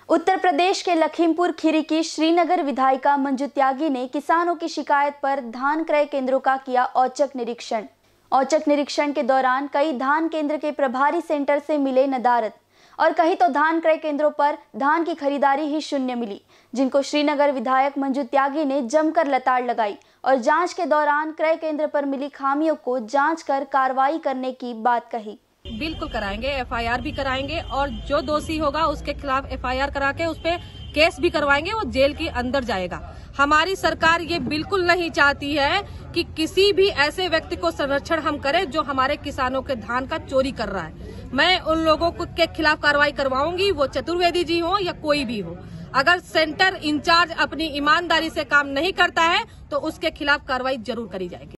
उत्तर प्रदेश के लखीमपुर खीरी की श्रीनगर विधायिका मंजू त्यागी ने किसानों की शिकायत पर धान क्रय केंद्रों का किया औचक निरीक्षण। औचक निरीक्षण के दौरान कई धान केंद्र के प्रभारी सेंटर से मिले नदारद और कहीं तो धान क्रय केंद्रों पर धान की खरीदारी ही शून्य मिली, जिनको श्रीनगर विधायक मंजू त्यागी ने जमकर लताड़ लगाई और जांच के दौरान क्रय केंद्र पर मिली खामियों को जांच कर कार्रवाई करने की बात कही। बिल्कुल कराएंगे, एफआईआर भी कराएंगे और जो दोषी होगा उसके खिलाफ एफआईआर करा के उस पे केस भी करवाएंगे, वो जेल के अंदर जाएगा। हमारी सरकार ये बिल्कुल नहीं चाहती है कि किसी भी ऐसे व्यक्ति को संरक्षण हम करें जो हमारे किसानों के धान का चोरी कर रहा है। मैं उन लोगों के खिलाफ कार्रवाई करवाऊंगी, वो चतुर्वेदी जी हो या कोई भी हो। अगर सेंटर इंचार्ज अपनी ईमानदारी से काम नहीं करता है तो उसके खिलाफ कार्रवाई जरूर करी जाएगी।